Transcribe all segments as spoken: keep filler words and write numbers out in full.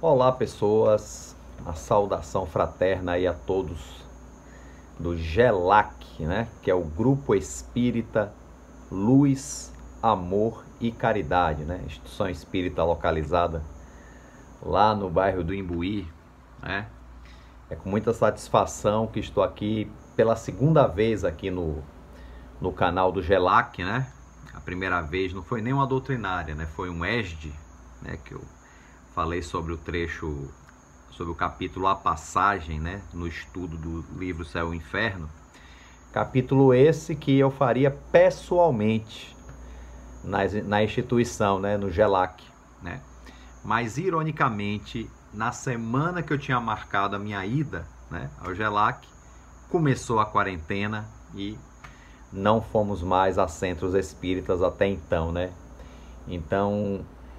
Olá, pessoas, a saudação fraterna aí a todos do GELAC, né? Que é o Grupo Espírita Luz, Amor e Caridade, né? Instituição espírita localizada lá no bairro do Imbuí, né? É com muita satisfação que estou aqui pela segunda vez aqui no, no canal do GELAC, né? A primeira vez não foi nem uma doutrinária, né? Foi um E S D, né? Que eu falei sobre o trecho, sobre o capítulo A Passagem, né? No estudo do livro Céu e Inferno. Capítulo esse que eu faria pessoalmente na, na instituição, né? No GELAC, né? Mas, ironicamente, na semana que eu tinha marcado a minha ida, né, ao GELAC, começou a quarentena e não fomos mais a centros espíritas até então, né? Então,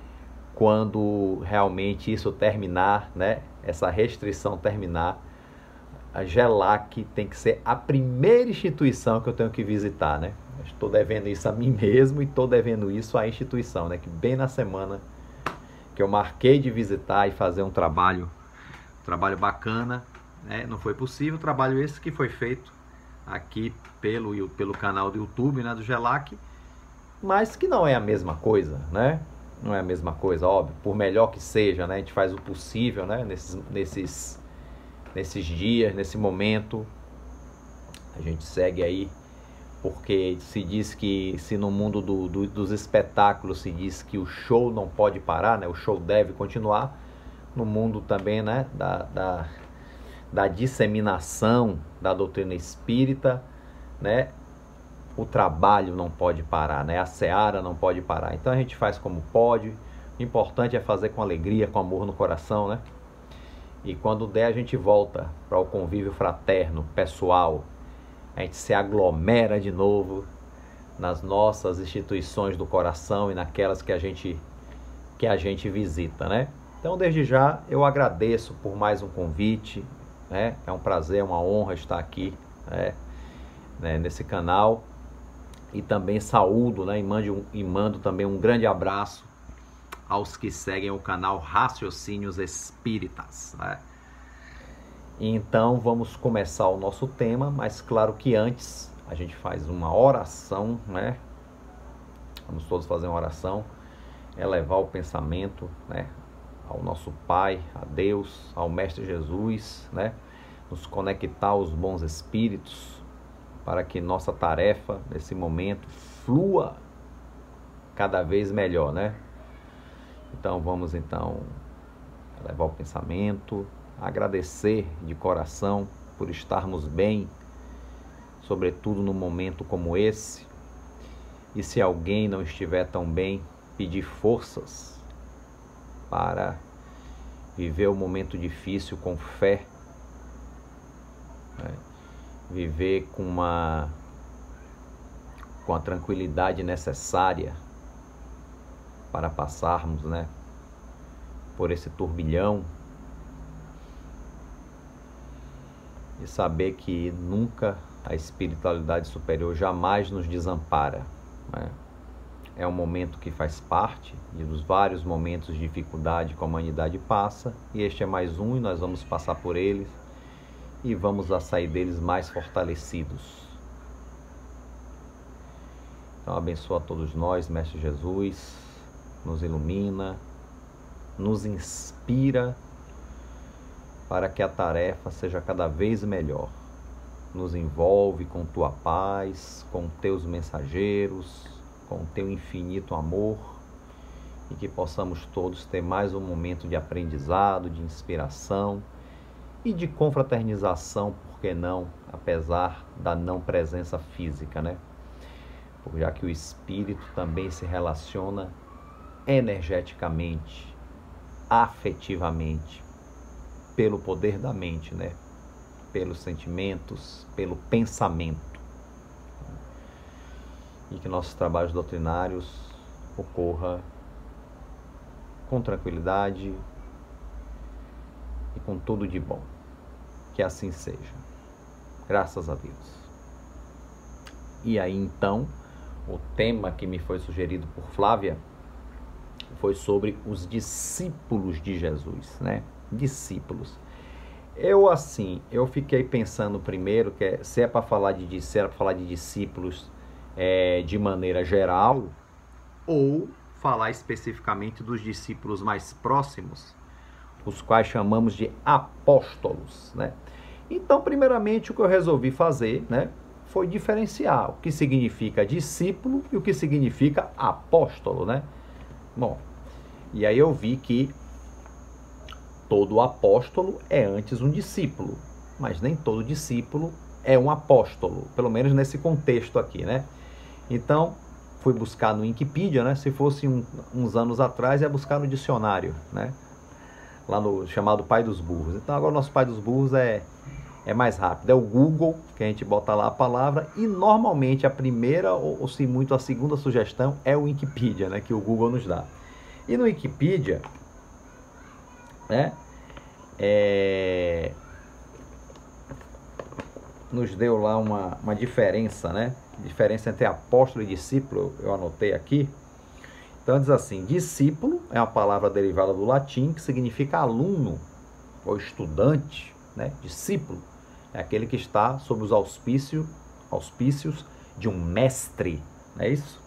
quando realmente isso terminar, né, essa restrição terminar, a GELAC tem que ser a primeira instituição que eu tenho que visitar, né? Estou devendo isso a mim mesmo e estou devendo isso à instituição, né? Que bem na semana que eu marquei de visitar e fazer um trabalho, um trabalho bacana, né? Não foi possível, trabalho esse que foi feito aqui pelo, pelo canal do YouTube, né, do GELAC, mas que não é a mesma coisa, né? Não é a mesma coisa, óbvio, por melhor que seja, né? A gente faz o possível, né? Nesses, nesses, nesses dias, nesse momento, a gente segue aí, porque se diz que, se no mundo do, do, dos espetáculos se diz que o show não pode parar, né? O show deve continuar, no mundo também, né? Da, da, da disseminação da doutrina espírita, né? O trabalho não pode parar, né? A seara não pode parar. Então a gente faz como pode. O importante é fazer com alegria, com amor no coração, né? E quando der, a gente volta para o convívio fraterno, pessoal. A gente se aglomera de novo nas nossas instituições do coração e naquelas que a gente, que a gente visita, né? Então, desde já, eu agradeço por mais um convite, né? É um prazer, uma honra estar aqui, né? Né? Nesse canal. E também saúdo, né? E mando, e mando também um grande abraço aos que seguem o canal Raciocínios Espíritas, né? Então vamos começar o nosso tema, mas claro que antes a gente faz uma oração, né? Vamos todos fazer uma oração, elevar o pensamento, né, ao nosso Pai, a Deus, ao Mestre Jesus, né? Nos conectar aos bons espíritos, para que nossa tarefa nesse momento flua cada vez melhor, né? Então vamos então elevar o pensamento, agradecer de coração por estarmos bem, sobretudo num momento como esse. E se alguém não estiver tão bem, pedir forças para viver o momento difícil com fé, né? Viver com uma com a tranquilidade necessária para passarmos, né, por esse turbilhão, e saber que nunca a espiritualidade superior jamais nos desampara, né? É um momento que faz parte dos vários momentos de dificuldade que a humanidade passa, e este é mais um, e nós vamos passar por eles e vamos a sair deles mais fortalecidos. Então abençoa a todos nós, Mestre Jesus, nos ilumina, nos inspira para que a tarefa seja cada vez melhor. Nos envolve com tua paz, com teus mensageiros, com teu infinito amor, e que possamos todos ter mais um momento de aprendizado, de inspiração e de confraternização, por que não, apesar da não presença física, né? Já que o espírito também se relaciona energeticamente, afetivamente, pelo poder da mente, né? Pelos sentimentos, pelo pensamento. E que nossos trabalhos doutrinários ocorra com tranquilidade e com tudo de bom. Que assim seja. Graças a Deus. E aí então, o tema que me foi sugerido por Flávia foi sobre os discípulos de Jesus, né? Discípulos. Eu, assim, eu fiquei pensando primeiro que é, se é para falar de, se era para falar de discípulos é, de maneira geral, ou falar especificamente dos discípulos mais próximos, os quais chamamos de apóstolos, né? Então, primeiramente, o que eu resolvi fazer, né, foi diferenciar o que significa discípulo e o que significa apóstolo, né? Bom, e aí eu vi que todo apóstolo é antes um discípulo, mas nem todo discípulo é um apóstolo, pelo menos nesse contexto aqui, né? Então, fui buscar no Wikipedia, né? Se fosse um, uns anos atrás, ia buscar no dicionário, né? Lá no chamado Pai dos Burros. Então, agora o nosso Pai dos Burros é, é mais rápido. É o Google, que a gente bota lá a palavra, e normalmente a primeira, ou, ou se muito a segunda sugestão, é o Wikipedia, né? Que o Google nos dá. E no Wikipedia, né? É, nos deu lá uma, uma diferença, né? Diferença entre apóstolo e discípulo, eu anotei aqui. Então diz assim: discípulo é uma palavra derivada do latim que significa aluno ou estudante, né? Discípulo é aquele que está sob os auspícios, auspícios de um mestre, não é isso?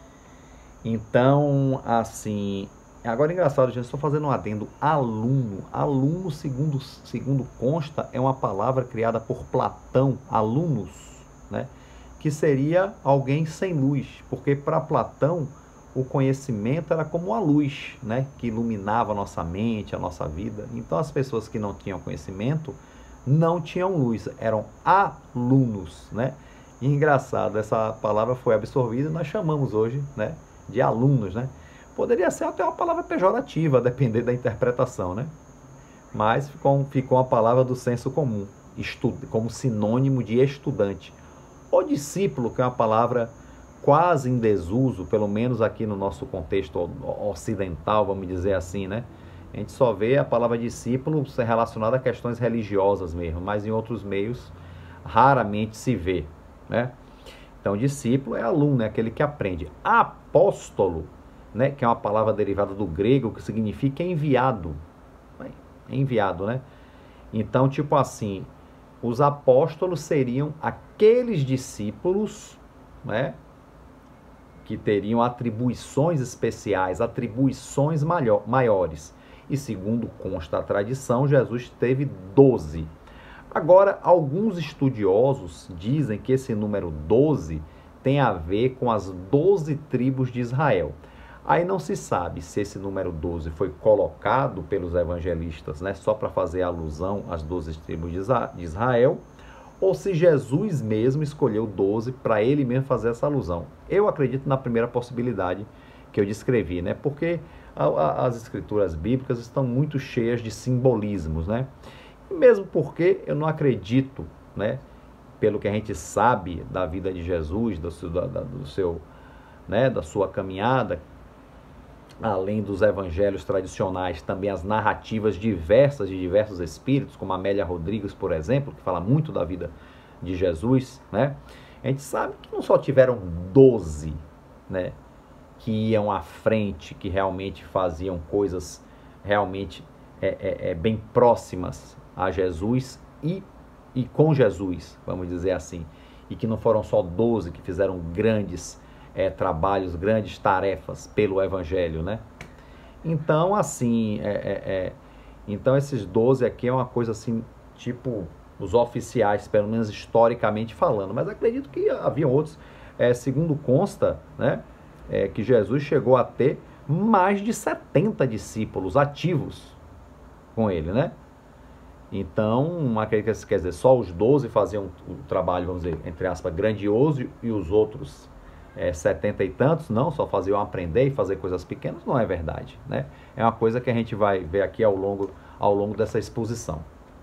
Então, assim, agora é engraçado, gente, estou fazendo um adendo. Aluno, aluno segundo, segundo consta, é uma palavra criada por Platão, alunos, né? Que seria alguém sem luz, porque para Platão o conhecimento era como a luz, né, que iluminava a nossa mente, a nossa vida. Então as pessoas que não tinham conhecimento não tinham luz, eram alunos, né? E engraçado, essa palavra foi absorvida e nós chamamos hoje, né, de alunos, né? Poderia ser até uma palavra pejorativa, a depender da interpretação, né? Mas ficou, ficou uma palavra do senso comum, estu, como sinônimo de estudante. O discípulo, que é uma palavra quase em desuso, pelo menos aqui no nosso contexto ocidental, vamos dizer assim, né? A gente só vê a palavra discípulo ser relacionada a questões religiosas mesmo, mas em outros meios raramente se vê, né? Então, discípulo é aluno, é aquele que aprende. Apóstolo, né, que é uma palavra derivada do grego, que significa enviado. Enviado, né? Então, tipo assim, os apóstolos seriam aqueles discípulos, né, que teriam atribuições especiais, atribuições maior, maiores. E segundo consta a tradição, Jesus teve doze. Agora, alguns estudiosos dizem que esse número doze tem a ver com as doze tribos de Israel. Aí não se sabe se esse número doze foi colocado pelos evangelistas, né, só para fazer alusão às doze tribos de Israel, ou se Jesus mesmo escolheu doze para ele mesmo fazer essa alusão. Eu acredito na primeira possibilidade que eu descrevi, né? Porque a, a, as escrituras bíblicas estão muito cheias de simbolismos, né? E mesmo porque eu não acredito, né, pelo que a gente sabe da vida de Jesus, do seu, da, do seu, né, da sua caminhada, além dos evangelhos tradicionais, também as narrativas diversas de diversos espíritos, como Amélia Rodrigues, por exemplo, que fala muito da vida de Jesus, né? A gente sabe que não só tiveram doze, né, que iam à frente, que realmente faziam coisas realmente é, é, é, bem próximas a Jesus e, e com Jesus, vamos dizer assim, e que não foram só doze que fizeram grandes É, trabalhos, grandes tarefas pelo Evangelho, né? Então, assim, é, é, é, então esses doze aqui é uma coisa assim, tipo, os oficiais, pelo menos historicamente falando, mas acredito que haviam outros, é, segundo consta, né, é, que Jesus chegou a ter mais de setenta discípulos ativos com ele, né? Então, acredito que quer dizer, só os doze faziam o trabalho, vamos dizer, entre aspas, grandioso, e os outros É, setenta e tantos, não, só faziam aprender e fazer coisas pequenas, não é verdade, né? É uma coisa que a gente vai ver aqui ao longo, ao longo dessa exposição.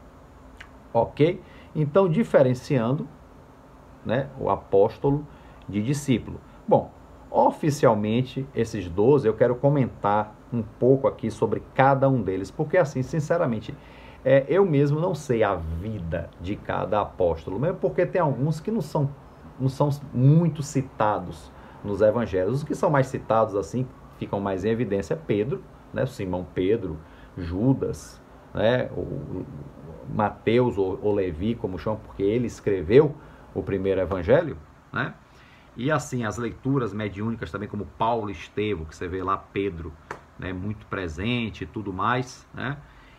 Ok? Então, diferenciando, né, o apóstolo de discípulo. Bom, oficialmente, esses doze, eu quero comentar um pouco aqui sobre cada um deles, porque assim, sinceramente, é, eu mesmo não sei a vida de cada apóstolo, mesmo porque tem alguns que não são não são muito citados nos evangelhos. Os que são mais citados, assim, ficam mais em evidência é Pedro, né? Simão Pedro, Judas, né? O Mateus ou, ou Levi, como chamam, porque ele escreveu o primeiro evangelho, né? E assim, as leituras mediúnicas também, como Paulo e Estevão, que você vê lá Pedro, né, muito presente e tudo mais, né?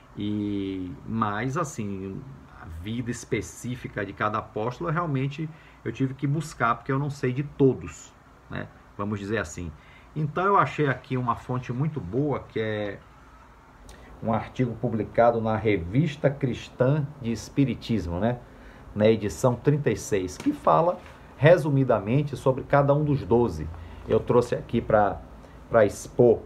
E, mas assim, a vida específica de cada apóstolo, realmente eu tive que buscar, porque eu não sei de todos, né? Vamos dizer assim. Então eu achei aqui uma fonte muito boa, que é um artigo publicado na Revista Cristã de Espiritismo, né? Na edição trinta e seis, que fala resumidamente sobre cada um dos doze. Eu trouxe aqui para para expor.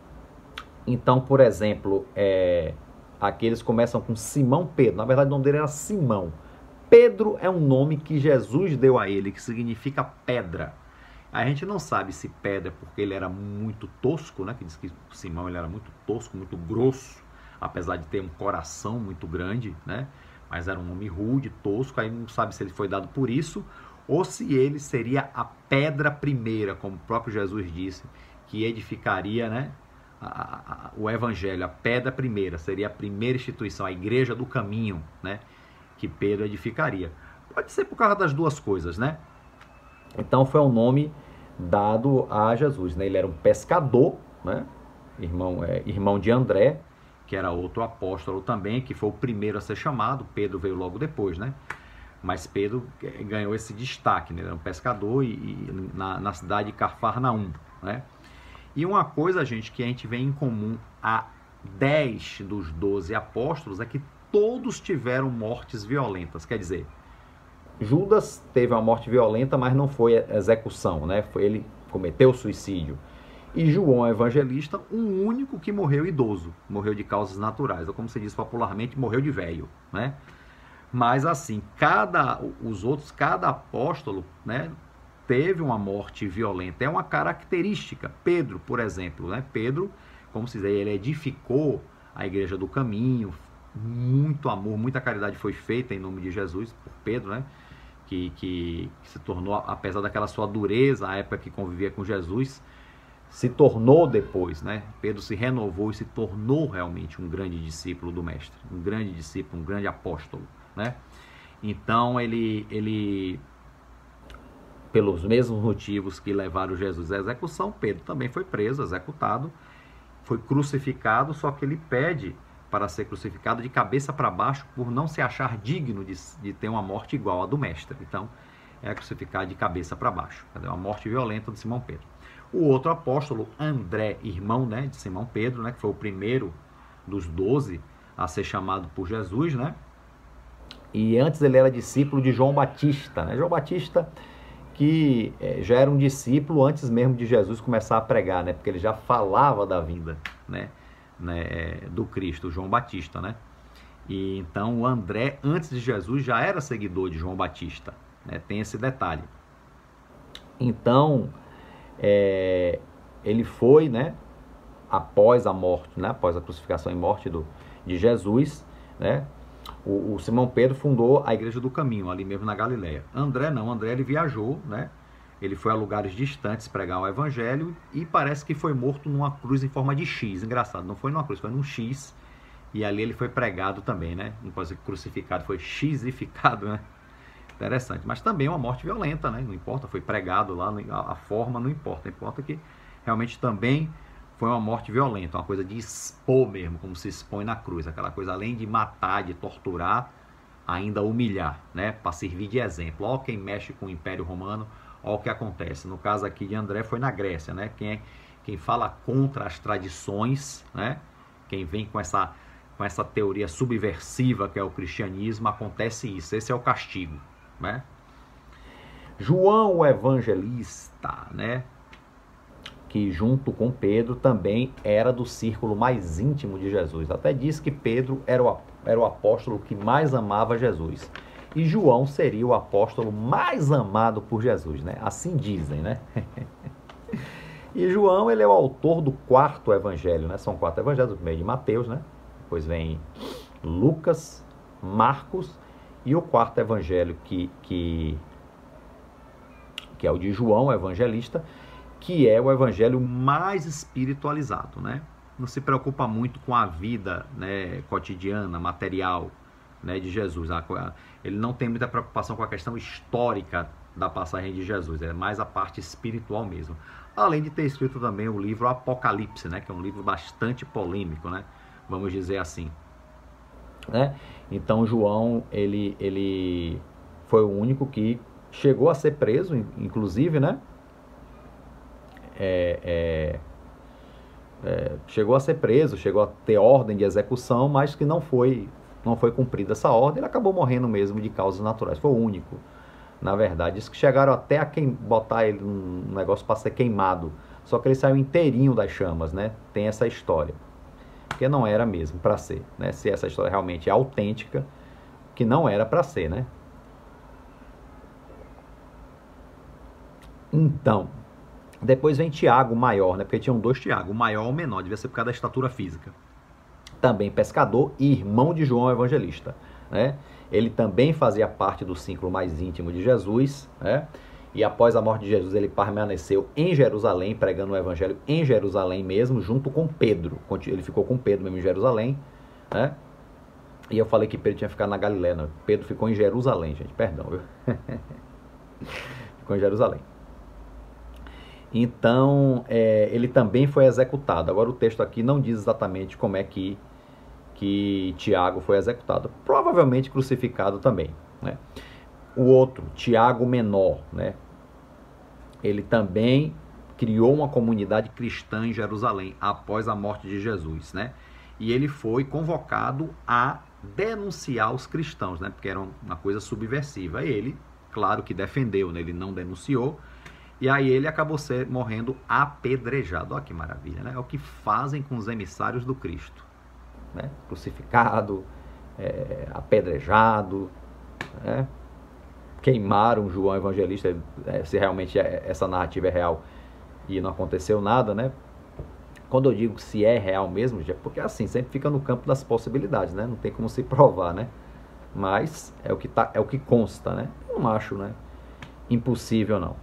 Então, por exemplo, é, aqui eles começam com Simão Pedro. Na verdade, o nome dele era Simão. Pedro é um nome que Jesus deu a ele, que significa pedra. A gente não sabe se pedra porque ele era muito tosco, né? Que diz que Simão ele era muito tosco, muito grosso, apesar de ter um coração muito grande, né? Mas era um homem rude, tosco. Aí não sabe se ele foi dado por isso ou se ele seria a pedra primeira, como o próprio Jesus disse, que edificaria, né, a, a, a, o evangelho. A pedra primeira seria a primeira instituição, a igreja do caminho, né, que Pedro edificaria. Pode ser por causa das duas coisas, né? Então foi um nome dado a Jesus, né? Ele era um pescador, né, irmão, é, irmão de André, que era outro apóstolo também, que foi o primeiro a ser chamado. Pedro veio logo depois, né? Mas Pedro ganhou esse destaque, né? Ele era um pescador e, e na, na cidade de Cafarnaum, né? E uma coisa, gente, que a gente vê em comum a dez dos doze apóstolos é que todos tiveram mortes violentas. Quer dizer, Judas teve uma morte violenta, mas não foi execução, né? Foi, ele cometeu suicídio. E João Evangelista, um único que morreu idoso, morreu de causas naturais, ou como se diz popularmente, morreu de velho, né? Mas assim, cada, os outros, cada apóstolo, né, teve uma morte violenta. É uma característica. Pedro, por exemplo, né? Pedro, como se diz, ele edificou a igreja do caminho, muito amor, muita caridade foi feita em nome de Jesus por Pedro, né? Que, que, que se tornou, apesar daquela sua dureza, a época que convivia com Jesus, se tornou depois, né? Pedro se renovou e se tornou realmente um grande discípulo do Mestre, um grande discípulo, um grande apóstolo, né? Então ele, ele, pelos mesmos motivos que levaram Jesus à execução, Pedro também foi preso, executado, foi crucificado, só que ele pede para ser crucificado de cabeça para baixo por não se achar digno de, de ter uma morte igual à do Mestre. Então é crucificado de cabeça para baixo, é uma morte violenta de Simão Pedro. O outro apóstolo, André, irmão, né, de Simão Pedro, né, que foi o primeiro dos doze a ser chamado por Jesus, né? E antes ele era discípulo de João Batista, né? João Batista que é, já era um discípulo antes mesmo de Jesus começar a pregar, né? Porque ele já falava da vinda, né, né, do Cristo, João Batista, né? E então o André, antes de Jesus, já era seguidor de João Batista, né? Tem esse detalhe. Então É, ele foi, né, após a morte, né, após a crucificação e morte do, de Jesus, né, o, o Simão Pedro fundou a Igreja do Caminho, ali mesmo na Galileia. André não, André ele viajou, né, ele foi a lugares distantes pregar o Evangelho e parece que foi morto numa cruz em forma de X. Engraçado, não foi numa cruz, foi num X, e ali ele foi pregado também, né, não pode ser crucificado, foi xizificado, né. Interessante, mas também uma morte violenta, né? Não importa, foi pregado lá, a forma não importa, importa que realmente também foi uma morte violenta, uma coisa de expor mesmo, como se expõe na cruz, aquela coisa além de matar, de torturar, ainda humilhar, né? Para servir de exemplo. Ó quem mexe com o Império Romano, ó o que acontece. No caso aqui de André foi na Grécia, né? Quem, é, quem fala contra as tradições, né? Quem vem com essa, com essa teoria subversiva que é o cristianismo, acontece isso, esse é o castigo. Né? João o Evangelista, né, que junto com Pedro também era do círculo mais íntimo de Jesus. Até diz que Pedro era o, era o apóstolo que mais amava Jesus. E João seria o apóstolo mais amado por Jesus, né? Assim dizem, né? E João, ele é o autor do quarto evangelho, né? São quatro evangelhos, o primeiro de Mateus, né? Depois vem Lucas, Marcos. E o quarto evangelho, que, que, que é o de João, o evangelista, que é o evangelho mais espiritualizado, né? Não se preocupa muito com a vida, né, cotidiana, material, né, de Jesus. Ele não tem muita preocupação com a questão histórica da passagem de Jesus, é mais a parte espiritual mesmo. Além de ter escrito também o livro Apocalipse, né, que é um livro bastante polêmico, né, vamos dizer assim. Né? Então João, ele, ele foi o único que chegou a ser preso, inclusive, né? É, é, é, chegou a ser preso, chegou a ter ordem de execução, mas que não foi, não foi cumprida essa ordem, ele acabou morrendo mesmo de causas naturais, foi o único, na verdade. Diz que chegaram até a queim, botar ele num negócio para ser queimado, só que ele saiu inteirinho das chamas, né? Tem essa história, porque não era mesmo para ser, né? Se essa história realmente é autêntica, que não era para ser, né? Então, depois vem Tiago, o maior, né? Porque tinham dois Tiago, o maior ou o menor, devia ser por causa da estatura física. Também pescador e irmão de João Evangelista, né? Ele também fazia parte do círculo mais íntimo de Jesus, né? E após a morte de Jesus, ele permaneceu em Jerusalém, pregando o evangelho em Jerusalém mesmo, junto com Pedro. Ele ficou com Pedro mesmo em Jerusalém, né? E eu falei que Pedro tinha ficado na Galiléia, não. Pedro ficou em Jerusalém, gente, perdão, viu? Ficou em Jerusalém. Então, é, ele também foi executado. Agora o texto aqui não diz exatamente como é que, que Tiago foi executado. Provavelmente crucificado também, né? O outro, Tiago Menor, né? Ele também criou uma comunidade cristã em Jerusalém após a morte de Jesus, né? E ele foi convocado a denunciar os cristãos, né? Porque era uma coisa subversiva. Ele, claro que defendeu, né? Ele não denunciou. E aí ele acabou ser, morrendo apedrejado. Olha que maravilha, né? É o que fazem com os emissários do Cristo, né? Crucificado, é, apedrejado, né? Queimaram João Evangelista, se realmente essa narrativa é real e não aconteceu nada, né? Quando eu digo se é real mesmo, já porque assim, sempre fica no campo das possibilidades, né? Não tem como se provar, né? Mas é o que, tá, é o que consta, né? Eu não acho, né? Impossível, não.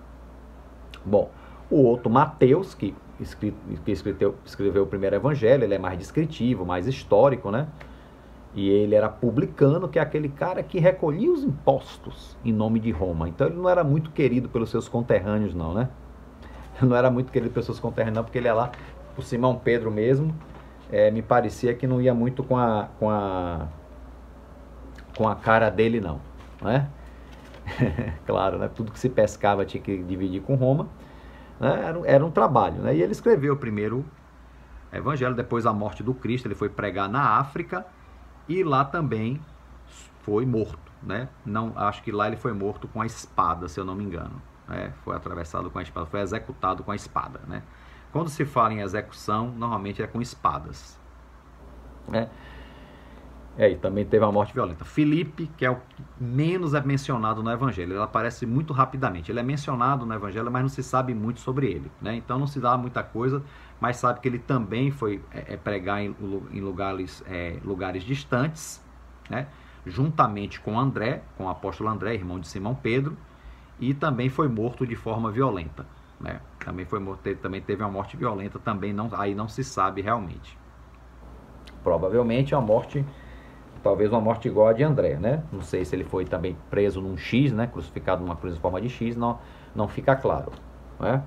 Bom, o outro, Mateus, que, escreve, que escreveu, escreveu o primeiro evangelho, ele é mais descritivo, mais histórico, né? E ele era publicano, que é aquele cara que recolhia os impostos em nome de Roma. Então ele não era muito querido pelos seus conterrâneos, não, né? Não era muito querido pelos seus conterrâneos, não, porque ele ia lá, o Simão Pedro mesmo, é, me parecia que não ia muito com a, com a, com a cara dele, não, né? Claro, né? Tudo que se pescava tinha que dividir com Roma, né? Era, era um trabalho, né? E ele escreveu o primeiro evangelho, depois da morte do Cristo, ele foi pregar na África, e lá também foi morto, né? Não, acho que lá ele foi morto com a espada, se eu não me engano, né? Foi atravessado com a espada, foi executado com a espada, né? Quando se fala em execução, normalmente é com espadas, né? É, e também teve uma morte violenta. Filipe, que é o que menos é mencionado no Evangelho, ele aparece muito rapidamente. Ele é mencionado no Evangelho, mas não se sabe muito sobre ele, né? Então não se dá muita coisa, mas sabe que ele também foi é, é, pregar em, em lugares, é, lugares distantes, né? Juntamente com André, com o apóstolo André, irmão de Simão Pedro, e também foi morto de forma violenta, né? Também, foi morto, teve, também teve uma morte violenta, também não, aí não se sabe realmente. Provavelmente a morte... Talvez uma morte igual a de André, né? Não sei se ele foi também preso num X, né? Crucificado numa cruz em forma de X, não, não fica claro, né?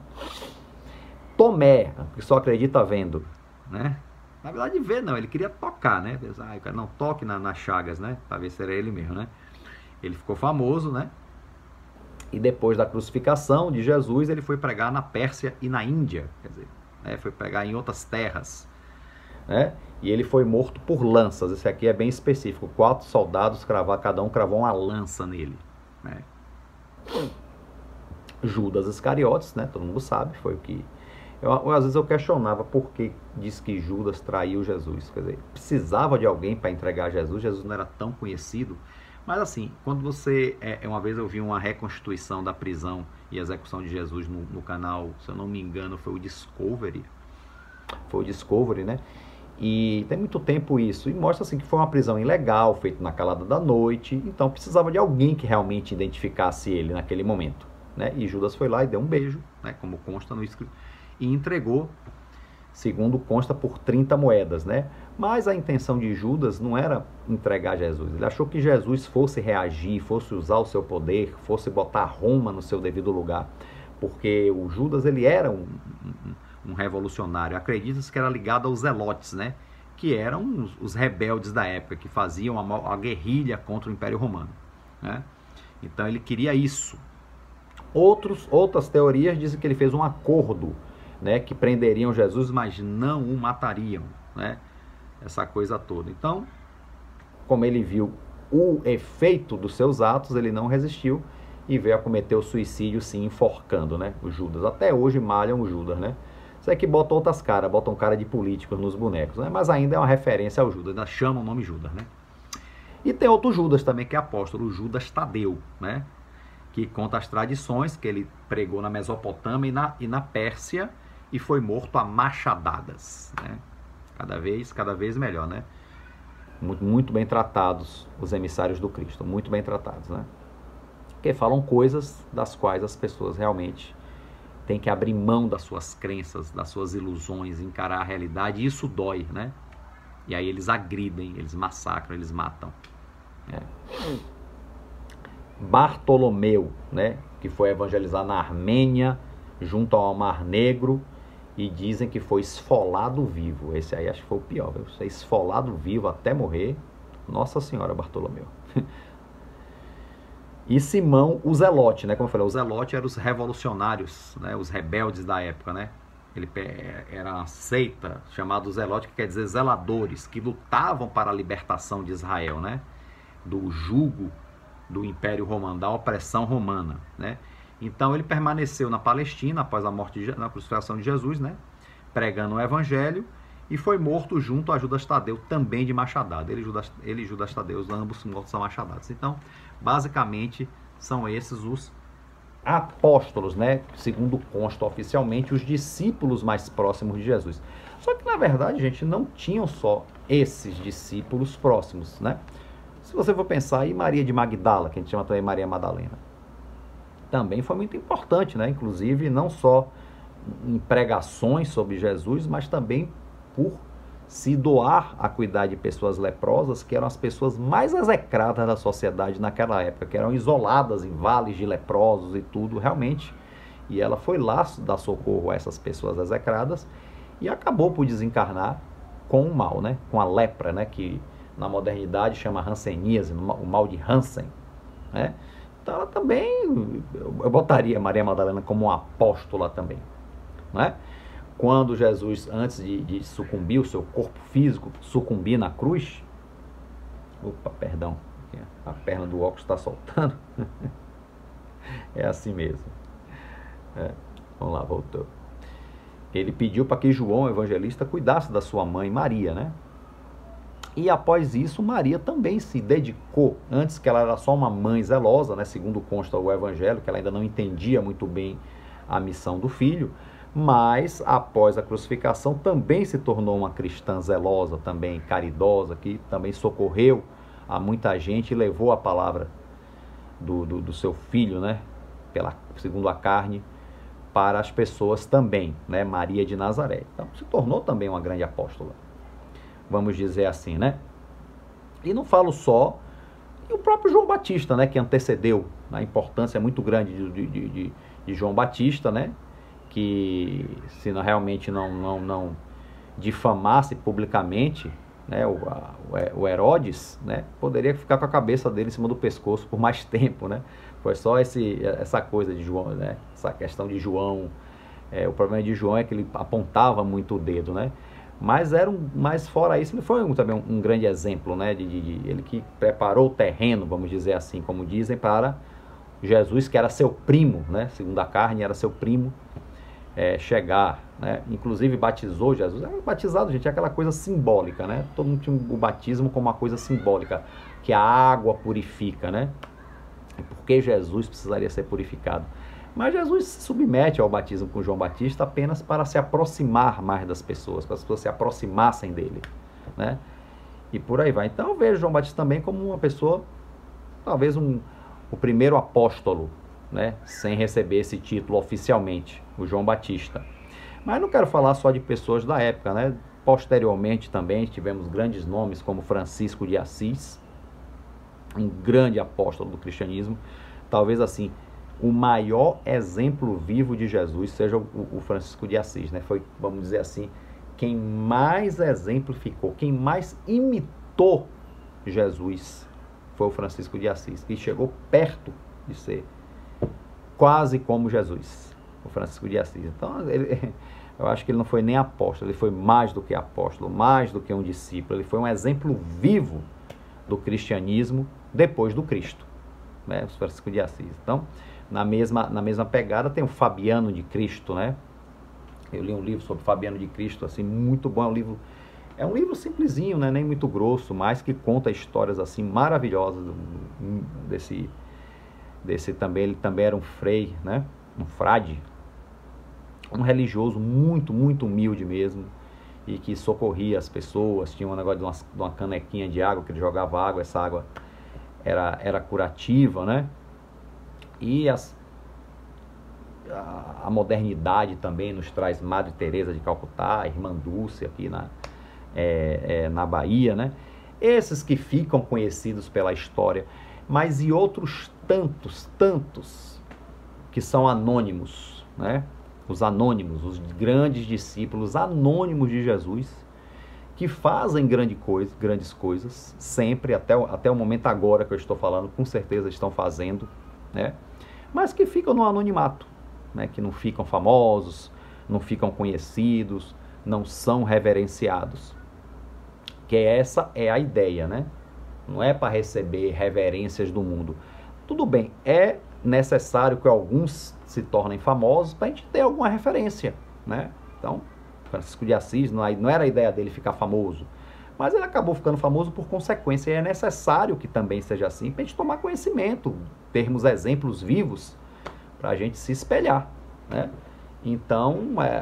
Tomé, que só acredita vendo, né? Na verdade, ver não, ele queria tocar, né? Ah, o cara não toque na, nas chagas, né? Para ver se era ele mesmo, né? Ele ficou famoso, né? E depois da crucificação de Jesus, ele foi pregar na Pérsia e na Índia, quer dizer, né? Foi pregar em outras terras, né? E ele foi morto por lanças. Esse aqui é bem específico. Quatro soldados cravaram, cada um cravou uma lança nele, né? Judas Iscariotes, né? Todo mundo sabe, foi o que... Eu, às vezes eu questionava por que diz que Judas traiu Jesus. Quer dizer, precisava de alguém para entregar Jesus. Jesus não era tão conhecido. Mas assim, quando você... É, uma vez eu vi uma reconstituição da prisão e execução de Jesus no, no canal, se eu não me engano, foi o Discovery. Foi o Discovery, né? E tem muito tempo isso, e mostra assim que foi uma prisão ilegal, feita na calada da noite, então precisava de alguém que realmente identificasse ele naquele momento, né? E Judas foi lá e deu um beijo, né? Como consta no escrito, e entregou, segundo consta, por trinta moedas, né? Mas a intenção de Judas não era entregar Jesus. Ele achou que Jesus fosse reagir, fosse usar o seu poder, fosse botar Roma no seu devido lugar. Porque o Judas, ele era um, um, um revolucionário. Acredita-se que era ligado aos zelotes, né? Que eram os, os rebeldes da época, que faziam a, a guerrilha contra o Império Romano, né? Então ele queria isso. Outros, outras teorias dizem que ele fez um acordo, né? Que prenderiam Jesus, mas não o matariam, né? Essa coisa toda. Então, como ele viu o efeito dos seus atos, ele não resistiu e veio a cometer o suicídio, se enforcando, né? O Judas. Até hoje malham o Judas, né? Isso aqui bota outras caras, botam cara de políticos nos bonecos, né? Mas ainda é uma referência ao Judas, ainda chama o nome Judas, né? E tem outro Judas também, que é apóstolo, o Judas Tadeu, né? Que conta as tradições que ele pregou na Mesopotâmia e na, e na Pérsia e foi morto a machadadas, né? Cada vez, cada vez melhor, né? Muito, muito bem tratados os emissários do Cristo, muito bem tratados, né? Porque falam coisas das quais as pessoas realmente têm que abrir mão das suas crenças, das suas ilusões, encarar a realidade, e isso dói, né? E aí eles agridem, eles massacram, eles matam. É. Bartolomeu, né? Que foi evangelizar na Armênia, junto ao Mar Negro, e dizem que foi esfolado vivo. Esse aí acho que foi o pior, viu? Ser esfolado vivo até morrer. Nossa Senhora, Bartolomeu. E Simão, o Zelote, né? Como eu falei, o Zelote eram os revolucionários, né? Os rebeldes da época, né? Ele era uma seita chamada Zelote, que quer dizer zeladores, que lutavam para a libertação de Israel, né? Do jugo do Império Romano, da opressão romana, né? Então ele permaneceu na Palestina após a morte, de, na crucificação de Jesus, né? Pregando o Evangelho, e foi morto junto a Judas Tadeu, também de machadada. Ele, Judas, ele e Judas Tadeu, ambos mortos a machadadas. Então, basicamente, são esses os apóstolos, né? Segundo consta oficialmente, os discípulos mais próximos de Jesus. Só que, na verdade, gente, não tinham só esses discípulos próximos, né? Se você for pensar aí, Maria de Magdala, que a gente chama também Maria Madalena, também foi muito importante, né? Inclusive, não só em pregações sobre Jesus, mas também por se doar a cuidar de pessoas leprosas, que eram as pessoas mais execradas da sociedade naquela época, que eram isoladas em vales de leprosos e tudo, realmente. E ela foi lá dar socorro a essas pessoas execradas e acabou por desencarnar com o mal, né? Com a lepra, né? Que na modernidade chama hanseníase, o mal de Hansen, né? Então ela também, eu botaria Maria Madalena como uma apóstola também, né? Quando Jesus, antes de, de sucumbir, o seu corpo físico sucumbir na cruz, opa, perdão, a perna do óculos está soltando, é assim mesmo, é, vamos lá, voltou. Ele pediu para que João, o evangelista, cuidasse da sua mãe Maria, né? E após isso, Maria também se dedicou, antes que ela era só uma mãe zelosa, né, segundo consta o Evangelho, que ela ainda não entendia muito bem a missão do filho, mas após a crucificação também se tornou uma cristã zelosa, também caridosa, que também socorreu a muita gente e levou a palavra do, do, do seu filho, né, pela, segundo a carne, para as pessoas também, né, Maria de Nazaré. Então se tornou também uma grande apóstola, vamos dizer assim, né? E não falo só, e o próprio João Batista, né, que antecedeu, a importância é muito grande de, de, de, de João Batista, né, que se não, realmente não, não, não difamasse publicamente, né, o, a, o Herodes, né, poderia ficar com a cabeça dele em cima do pescoço por mais tempo, né? Foi só esse, essa coisa de João, né, essa questão de João, é, o problema de João é que ele apontava muito o dedo, né? Mas, era um, mas fora isso, ele foi um, também um, um grande exemplo, né? De, de, de, ele que preparou o terreno, vamos dizer assim, como dizem, para Jesus, que era seu primo, né? Segundo a carne, era seu primo, é, chegar, né? Inclusive batizou Jesus. É, batizado, gente, é aquela coisa simbólica, né? Todo mundo tinha o batismo como uma coisa simbólica, que a água purifica, né? E por que Jesus precisaria ser purificado? Mas Jesus se submete ao batismo com João Batista apenas para se aproximar mais das pessoas, para as pessoas se aproximassem dele, né? E por aí vai. Então eu vejo João Batista também como uma pessoa, talvez um, o primeiro apóstolo, né, sem receber esse título oficialmente, o João Batista. Mas não quero falar só de pessoas da época, né? Posteriormente também tivemos grandes nomes como Francisco de Assis, um grande apóstolo do cristianismo. Talvez assim, o maior exemplo vivo de Jesus seja o, o Francisco de Assis, né? Foi, vamos dizer assim, quem mais exemplificou, quem mais imitou Jesus foi o Francisco de Assis, que chegou perto de ser quase como Jesus, o Francisco de Assis. Então, ele, eu acho que ele não foi nem apóstolo, ele foi mais do que apóstolo, mais do que um discípulo, ele foi um exemplo vivo do cristianismo depois do Cristo, né? O Francisco de Assis. Então, na mesma, na mesma pegada tem o Fabiano de Cristo, né? Eu li um livro sobre Fabiano de Cristo, assim, muito bom, é um livro, é um livro simplesinho, né? Nem muito grosso, mas que conta histórias, assim, maravilhosas desse, desse também, ele também era um frei, né? Um frade, um religioso muito, muito humilde mesmo, e que socorria as pessoas. Tinha um negócio de uma, de uma canequinha de água, que ele jogava água, essa água era, era curativa, né? E as, a, a modernidade também nos traz Madre Teresa de Calcutá, Irmã Dulce aqui na, é, é, na Bahia, né? Esses que ficam conhecidos pela história, mas e outros tantos, tantos que são anônimos, né? Os anônimos, os grandes discípulos anônimos de Jesus, que fazem grande coisa, grandes coisas, sempre, até, até o momento agora que eu estou falando, com certeza estão fazendo, né? Mas que ficam no anonimato, né? Que não ficam famosos, não ficam conhecidos, não são reverenciados. Que essa é a ideia, né? Não é para receber reverências do mundo. Tudo bem, é necessário que alguns se tornem famosos para a gente ter alguma referência, né? Então, Francisco de Assis, não, não era a ideia dele ficar famoso, mas ele acabou ficando famoso por consequência, e é necessário que também seja assim, para a gente tomar conhecimento, termos exemplos vivos, para a gente se espelhar, né? Então,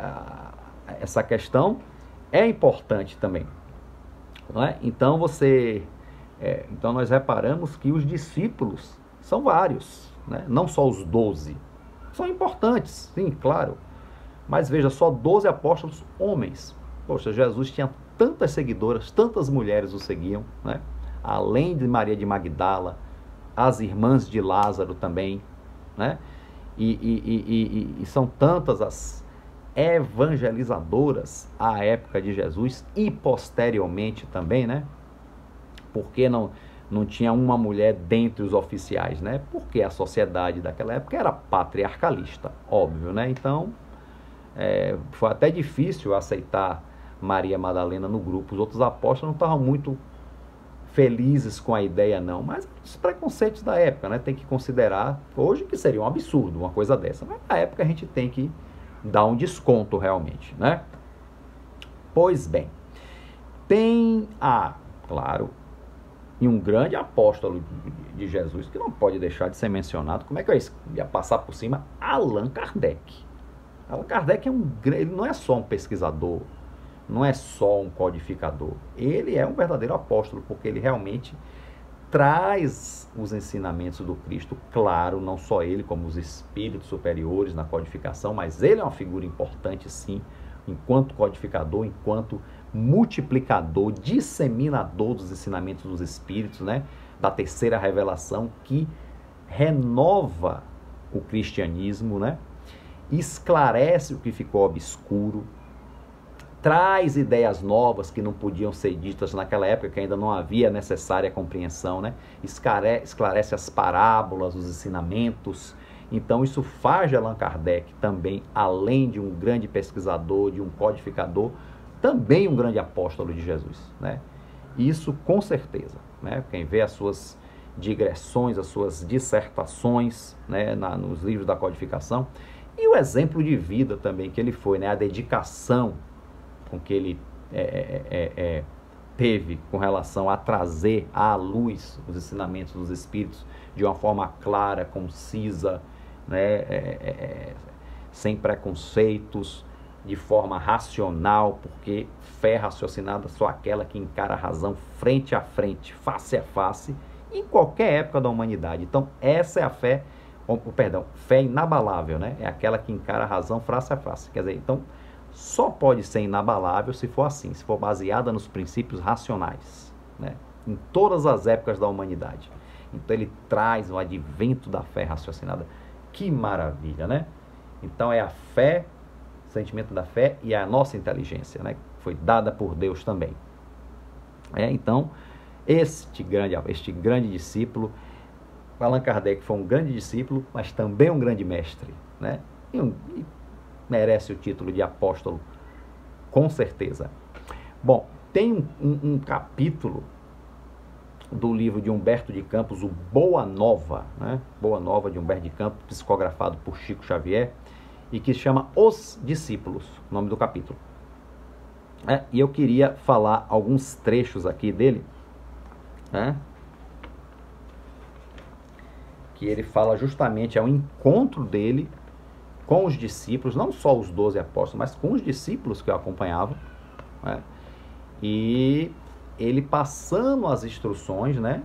é, essa questão é importante também, não é? Então, você, é, então nós reparamos que os discípulos são vários, né? Não só os doze, são importantes, sim, claro, mas veja, só doze apóstolos homens. Poxa, Jesus tinha tantas seguidoras, tantas mulheres o seguiam, né? Além de Maria de Magdala, as irmãs de Lázaro também, né? E, e, e, e, e são tantas as evangelizadoras à época de Jesus e posteriormente também, né? Porque não, não tinha uma mulher dentre os oficiais, né? Porque a sociedade daquela época era patriarcalista, óbvio, né? Então, é, foi até difícil aceitar Maria Madalena no grupo. Os outros apóstolos não estavam muito felizes com a ideia, não. Mas os preconceitos da época, né? Tem que considerar, hoje, que seria um absurdo uma coisa dessa. Mas na época a gente tem que dar um desconto realmente, né? Pois bem, tem a, claro, e um grande apóstolo de Jesus, que não pode deixar de ser mencionado, como é que eu ia passar por cima? Allan Kardec. Allan Kardec é um, ele não é só um pesquisador, não é só um codificador, ele é um verdadeiro apóstolo, porque ele realmente traz os ensinamentos do Cristo, claro, não só ele, como os espíritos superiores na codificação, mas ele é uma figura importante, sim, enquanto codificador, enquanto multiplicador, disseminador dos ensinamentos dos espíritos, né? Da terceira revelação, que renova o cristianismo, né? Esclarece o que ficou obscuro, traz ideias novas que não podiam ser ditas naquela época, que ainda não havia necessária compreensão, né? Esclarece, esclarece as parábolas, os ensinamentos. Então isso faz de Allan Kardec também, além de um grande pesquisador, de um codificador, também um grande apóstolo de Jesus, né? Isso com certeza, né? Quem vê as suas digressões, as suas dissertações, né, na, nos livros da codificação, e o exemplo de vida também que ele foi, né? A dedicação com que ele é, é, é, é, teve com relação a trazer à luz os ensinamentos dos espíritos de uma forma clara, concisa, né? é, é, é, sem preconceitos, de forma racional, porque fé raciocinada é só aquela que encara a razão frente a frente, face a face, em qualquer época da humanidade. Então, essa é a fé ou, perdão, fé inabalável, né? É aquela que encara a razão face a face. Quer dizer, então, só pode ser inabalável se for assim, se for baseada nos princípios racionais, né? Em todas as épocas da humanidade. Então ele traz o advento da fé raciocinada. Que maravilha, né? Então é a fé, o sentimento da fé e a nossa inteligência, né? Foi dada por Deus também. É, então, este grande, este grande discípulo, Allan Kardec foi um grande discípulo, mas também um grande mestre, né? E, um, e merece o título de apóstolo, com certeza. Bom, tem um, um, um capítulo do livro de Humberto de Campos, o Boa Nova, né? Boa Nova de Humberto de Campos, psicografado por Chico Xavier, e que se chama Os Discípulos, o nome do capítulo. É, e eu queria falar alguns trechos aqui dele, né? Que ele fala justamente ao encontro dele com os discípulos, não só os doze apóstolos, mas com os discípulos que o acompanhavam, né? E ele passando as instruções, né,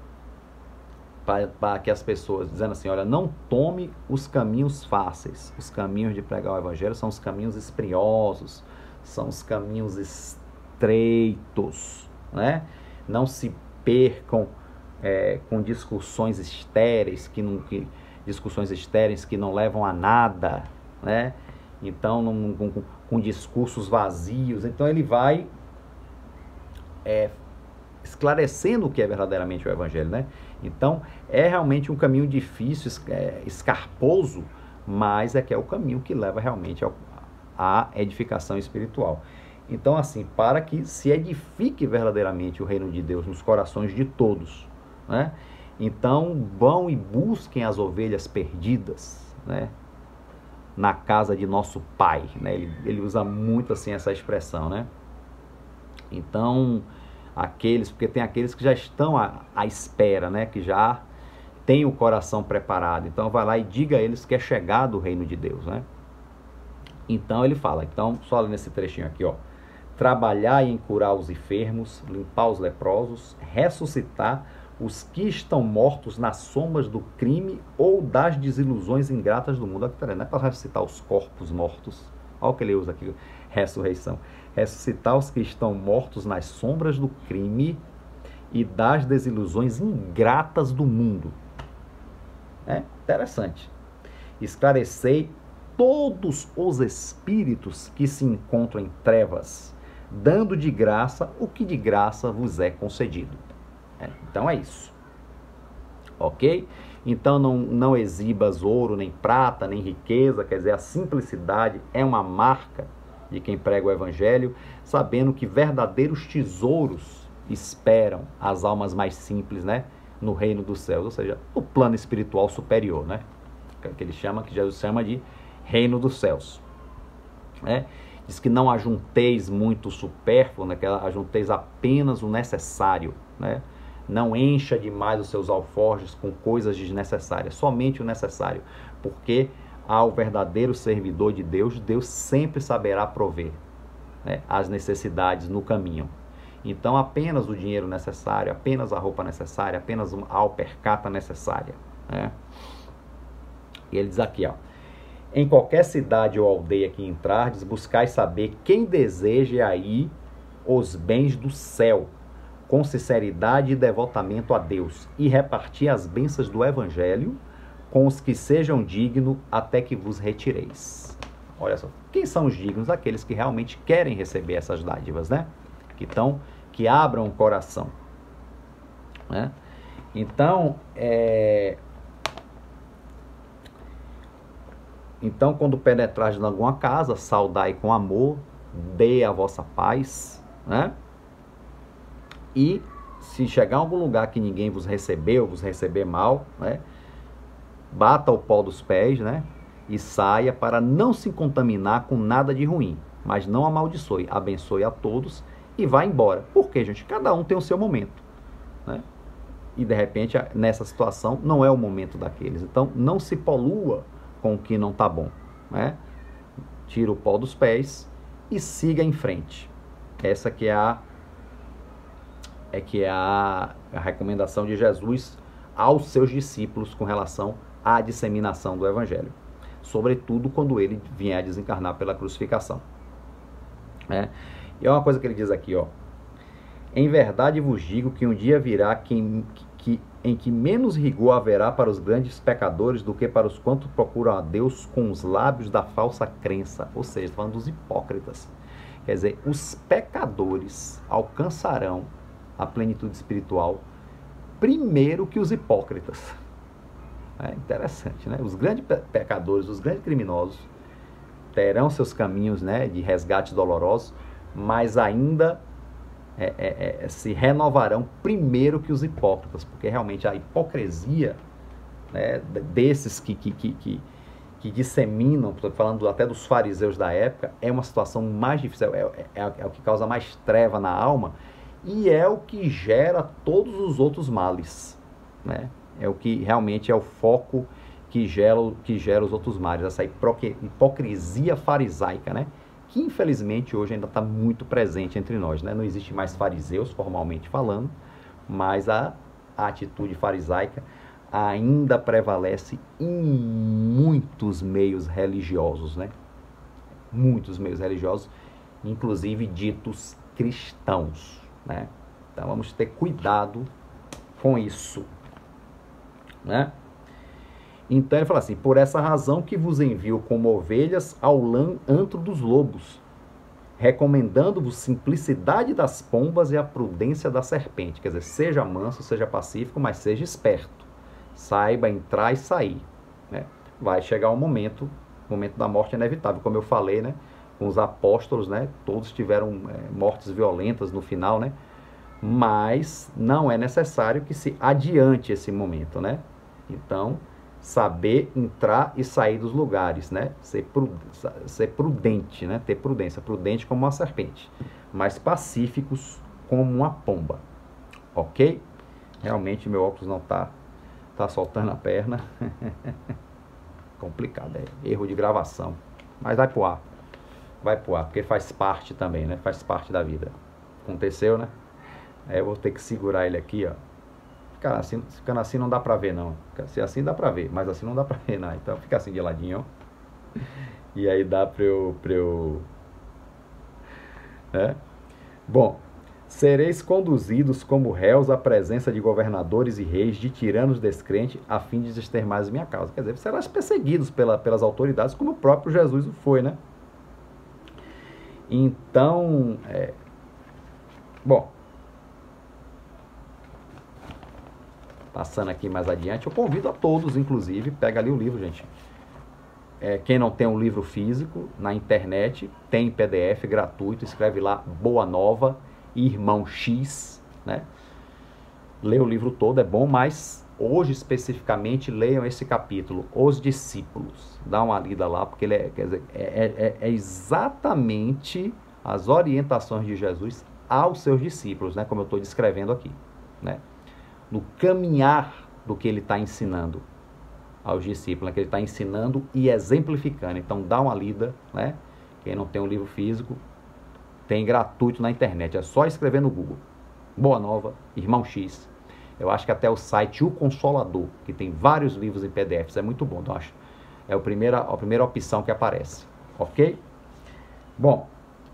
para que as pessoas, dizendo assim, olha, não tome os caminhos fáceis. Os caminhos de pregar o evangelho são os caminhos espinhosos, são os caminhos estreitos, né? Não se percam é, com discussões estéreis, que não, que, discussões estéreis que não levam a nada, né? Então, não, com, com discursos vazios. Então, ele vai É, esclarecendo o que é verdadeiramente o evangelho, né? Então, é realmente um caminho difícil, é, escarposo, mas é que é o caminho que leva realmente ao, à edificação espiritual. Então, assim, para que se edifique verdadeiramente o reino de Deus nos corações de todos, né? Então, vão e busquem as ovelhas perdidas, né? Na casa de nosso Pai, né? Ele, ele usa muito assim essa expressão, né? Então, aqueles, porque tem aqueles que já estão à, à espera, né? Que já tem o coração preparado. Então, vai lá e diga a eles que é chegado o reino de Deus, né? Então, ele fala, então, só nesse trechinho aqui, ó. Trabalhar em curar os enfermos, limpar os leprosos, ressuscitar os que estão mortos nas sombras do crime ou das desilusões ingratas do mundo. Não é para ressuscitar os corpos mortos. Olha o que ele usa aqui, ressurreição. Ressuscitar os que estão mortos nas sombras do crime e das desilusões ingratas do mundo. É interessante. Esclarecei todos os espíritos que se encontram em trevas, dando de graça o que de graça vos é concedido. É, então é isso. Ok? Então não, não exibas ouro, nem prata, nem riqueza, quer dizer, a simplicidade é uma marca de quem prega o evangelho, sabendo que verdadeiros tesouros esperam as almas mais simples, né, no reino dos céus, ou seja, no plano espiritual superior, né, que ele chama, que Jesus chama de reino dos céus, né? Diz que não ajunteis muito supérfluo, né, que ajunteis apenas o necessário, né? Não encha demais os seus alforjes com coisas desnecessárias, somente o necessário, porque ao verdadeiro servidor de Deus, Deus sempre saberá prover, né, as necessidades no caminho. Então, apenas o dinheiro necessário, apenas a roupa necessária, apenas a alpercata necessária, né? E ele diz aqui, ó, em qualquer cidade ou aldeia que entrardes, buscai saber quem deseja aí os bens do céu, com sinceridade e devotamento a Deus, e repartir as bênçãos do evangelho com os que sejam dignos até que vos retireis. Olha só, quem são os dignos? Aqueles que realmente querem receber essas dádivas, né? Que, tão, que abram o coração, né? Então, é... então, quando penetrais em alguma casa, saudai com amor, dê a vossa paz, né? E se chegar a algum lugar que ninguém vos recebeu, vos receber mal, né, bata o pó dos pés, né, e saia para não se contaminar com nada de ruim, mas não amaldiçoe, abençoe a todos e vá embora. Por quê, gente? Cada um tem o seu momento, né? E de repente, nessa situação, não é o momento daqueles. Então, não se polua com o que não está bom, né? Tira o pó dos pés e siga em frente. Essa que é a é que é a, a recomendação de Jesus aos seus discípulos com relação à disseminação do evangelho, sobretudo quando ele vier a desencarnar pela crucificação. É. E é uma coisa que ele diz aqui, ó: em verdade vos digo que um dia virá quem, que, em que menos rigor haverá para os grandes pecadores do que para os quantos procuram a Deus com os lábios da falsa crença. Ou seja, falando dos hipócritas. Quer dizer, os pecadores alcançarão a plenitude espiritual primeiro que os hipócritas. É interessante, né? Os grandes pecadores, os grandes criminosos terão seus caminhos, né, de resgates dolorosos, mas ainda é, é, é, se renovarão primeiro que os hipócritas, porque realmente a hipocrisia, né, desses que, que, que, que, que disseminam, estou falando até dos fariseus da época, é uma situação mais difícil, é, é, é, é o que causa mais treva na alma e é o que gera todos os outros males, né? É o que realmente é o foco que gera, que gera os outros males, essa hipocrisia farisaica, né? Que infelizmente hoje ainda está muito presente entre nós, né? Não existe mais fariseus formalmente falando, mas a, a atitude farisaica ainda prevalece em muitos meios religiosos, né? Muitos meios religiosos, inclusive ditos cristãos, né? Então vamos ter cuidado com isso, né? Então ele fala assim: por essa razão que vos envio como ovelhas ao antro dos lobos, recomendando-vos simplicidade das pombas e a prudência da serpente. Quer dizer, seja manso, seja pacífico, mas seja esperto. Saiba entrar e sair, né? Vai chegar um momento, o momento da morte é inevitável, como eu falei, né? Com os apóstolos, né? Todos tiveram é, mortes violentas no final, né? Mas não é necessário que se adiante esse momento, né? Então, saber entrar e sair dos lugares, né? Ser, prud ser prudente, né? Ter prudência, prudente como uma serpente, mas pacíficos como uma pomba, ok? Realmente meu óculos não tá, tá soltando a perna, complicado, é erro de gravação, mas vai pro ar, vai pro ar, porque faz parte também, né? Faz parte da vida, aconteceu, né? Aí eu vou ter que segurar ele aqui, ó. Ficando assim, ficando assim não dá pra ver, não. Se assim dá pra ver, mas assim não dá pra ver, não. Então fica assim de ladinho, ó. E aí dá pra eu... Pra eu né? Bom, sereis conduzidos como réus à presença de governadores e reis, de tiranos descrentes, a fim de extermar minha causa. Quer dizer, serás perseguidos pela, pelas autoridades, como o próprio Jesus o foi, né? Então, é... bom... Passando aqui mais adiante, eu convido a todos, inclusive, pega ali o livro, gente. É, quem não tem um livro físico, na internet, tem P D F gratuito, escreve lá Boa Nova, Irmão X, né? Lê o livro todo, é bom, mas hoje especificamente leiam esse capítulo, Os Discípulos. Dá uma lida lá, porque ele é, quer dizer, é, é, é exatamente as orientações de Jesus aos seus discípulos, né? Como eu estou descrevendo aqui, né? No caminhar do que ele está ensinando aos discípulos, né? Que ele está ensinando e exemplificando. Então dá uma lida, né? Quem não tem um livro físico, tem gratuito na internet, é só escrever no Google Boa Nova, Irmão X. Eu acho que até o site O Consolador, que tem vários livros em P D Fs, é muito bom, eu acho. É a primeira, a primeira opção que aparece, ok? Bom,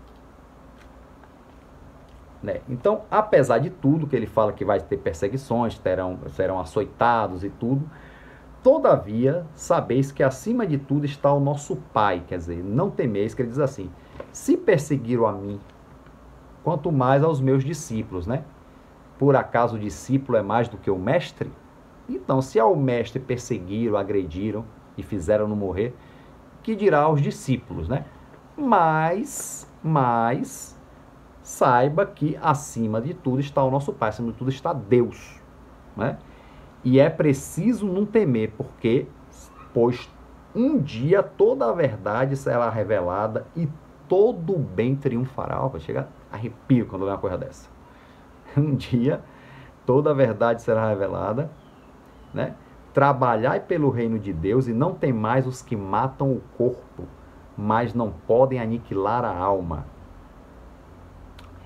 né? Então, apesar de tudo que ele fala que vai ter perseguições, terão, serão açoitados e tudo, todavia, sabeis que acima de tudo está o nosso Pai. Quer dizer, não temeis, que ele diz assim: se perseguiram a mim, quanto mais aos meus discípulos, né? Por acaso o discípulo é mais do que o mestre? Então, se ao mestre perseguiram, agrediram e fizeram-no morrer, que dirá aos discípulos, né? Mas, mas... saiba que acima de tudo está o nosso Pai, acima de tudo está Deus, né? E é preciso não temer, porque, pois um dia toda a verdade será revelada e todo o bem triunfará. Vai chegar arrepio quando vê uma coisa dessa. Um dia toda a verdade será revelada, né? Trabalhai pelo reino de Deus e não temais os que matam o corpo, mas não podem aniquilar a alma.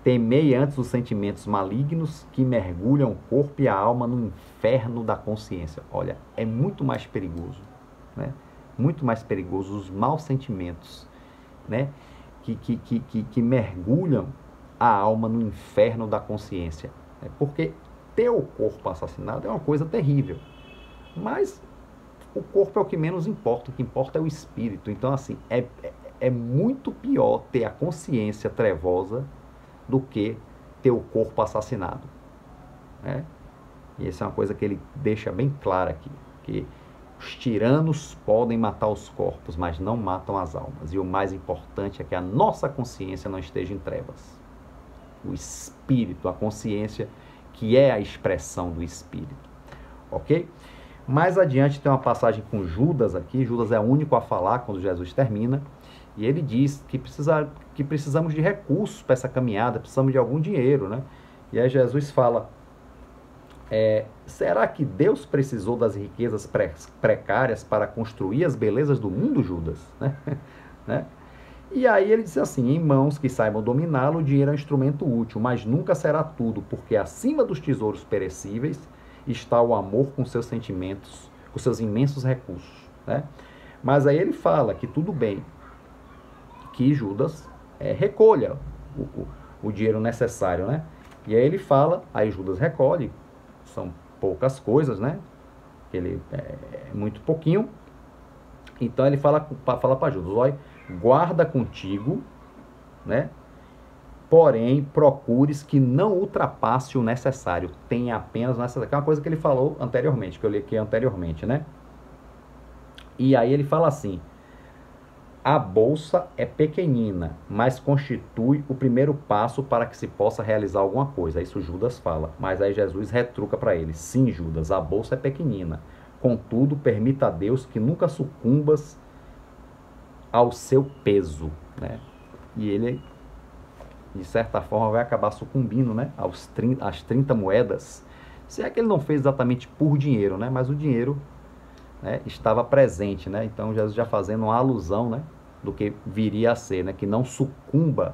temei antes os sentimentos malignos que mergulham o corpo e a alma no inferno da consciência. Olha, é muito mais perigoso, né? Muito mais perigoso os maus sentimentos, né? Que, que, que, que, que mergulham a alma no inferno da consciência. Né? Porque ter o corpo assassinado é uma coisa terrível, mas o corpo é o que menos importa, o que importa é o espírito. Então, assim, é, é, é muito pior ter a consciência trevosa do que ter o corpo assassinado. Né? E essa é uma coisa que ele deixa bem clara aqui, que os tiranos podem matar os corpos, mas não matam as almas. E o mais importante é que a nossa consciência não esteja em trevas. O espírito, a consciência, que é a expressão do espírito. Ok? Mais adiante tem uma passagem com Judas aqui. Judas é o único a falar quando Jesus termina. E ele diz que, precisa, que precisamos de recursos para essa caminhada, precisamos de algum dinheiro, né? E aí Jesus fala, é, será que Deus precisou das riquezas pre precárias para construir as belezas do mundo, Judas? Né? E aí ele diz assim, em mãos que saibam dominá-lo, o dinheiro é um instrumento útil, mas nunca será tudo, porque acima dos tesouros perecíveis está o amor com seus sentimentos, com seus imensos recursos. Né? Mas aí ele fala que tudo bem, que Judas é, recolha o, o, o dinheiro necessário, né? E aí ele fala, aí Judas recolhe, são poucas coisas, né? Ele é, é muito pouquinho. Então ele fala, fala para Judas, olha, guarda contigo, né? Porém, procures que não ultrapasse o necessário, tenha apenas o necessário, que é uma coisa que ele falou anteriormente, que eu li aqui anteriormente, né? E aí ele fala assim, a bolsa é pequenina, mas constitui o primeiro passo para que se possa realizar alguma coisa. Isso Judas fala, mas aí Jesus retruca para ele. Sim, Judas, a bolsa é pequenina. Contudo, permita a Deus que nunca sucumbas ao seu peso. Né? E ele, de certa forma, vai acabar sucumbindo, né? Aos trinta, às trinta moedas. Se é que ele não fez exatamente por dinheiro, né? Mas o dinheiro, né, estava presente. Né? Então, Jesus já fazendo uma alusão, né, do que viria a ser, né? Que não sucumba,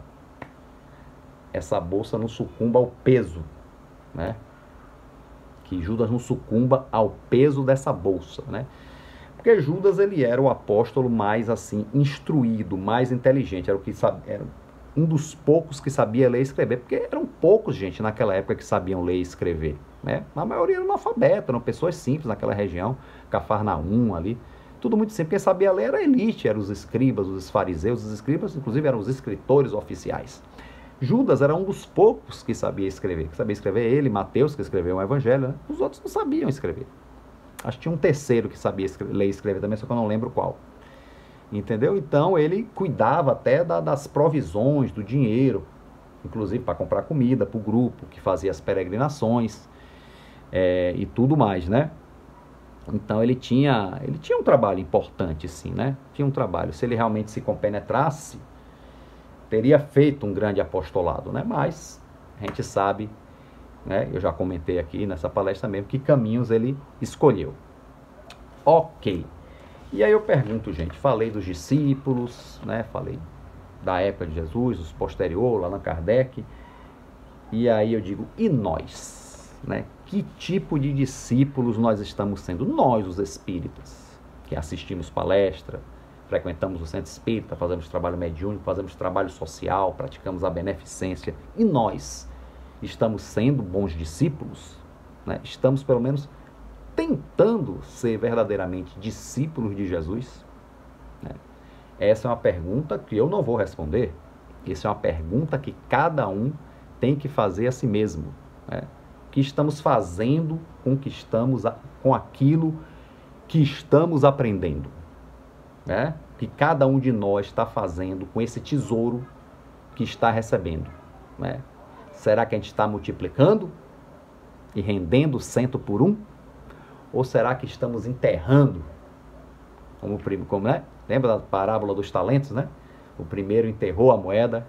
essa bolsa não sucumba ao peso, né? Que Judas não sucumba ao peso dessa bolsa, né? Porque Judas, ele era o apóstolo mais, assim, instruído, mais inteligente, era o que sabe, era um dos poucos que sabia ler e escrever, porque eram poucos, gente, naquela época que sabiam ler e escrever, né? A maioria era analfabeto, eram pessoas simples naquela região, Cafarnaum ali, tudo muito simples. Quem sabia ler era a elite, eram os escribas, os fariseus. Os escribas, inclusive, eram os escritores oficiais. Judas era um dos poucos que sabia escrever. Que sabia escrever ele, Mateus, que escreveu o Evangelho. Né? Os outros não sabiam escrever. Acho que tinha um terceiro que sabia escrever, ler e escrever também, só que eu não lembro qual. Entendeu? Então, ele cuidava até da, das provisões, do dinheiro, inclusive para comprar comida para o grupo, que fazia as peregrinações é, e tudo mais, né? Então ele tinha, ele tinha um trabalho importante, sim, né? Tinha um trabalho. Se ele realmente se compenetrasse, teria feito um grande apostolado, né? Mas a gente sabe, né? Eu já comentei aqui nessa palestra mesmo, que caminhos ele escolheu. Ok. E aí eu pergunto, gente, falei dos discípulos, né? Falei da época de Jesus, os posterior, Allan Kardec. E aí eu digo, e nós, né? Que tipo de discípulos nós estamos sendo? Nós, os espíritas, que assistimos palestra, frequentamos o centro espírita, fazemos trabalho mediúnico, fazemos trabalho social, praticamos a beneficência. E nós estamos sendo bons discípulos? Né? Estamos, pelo menos, tentando ser verdadeiramente discípulos de Jesus? Né? Essa é uma pergunta que eu não vou responder. Essa é uma pergunta que cada um tem que fazer a si mesmo. Né? Que estamos fazendo com, que estamos a, com aquilo que estamos aprendendo, né? Que cada um de nós está fazendo com esse tesouro que está recebendo, né? Será que a gente está multiplicando e rendendo cento por um? Ou será que estamos enterrando? Como, como, né? Lembra da parábola dos talentos, né? O primeiro enterrou a moeda,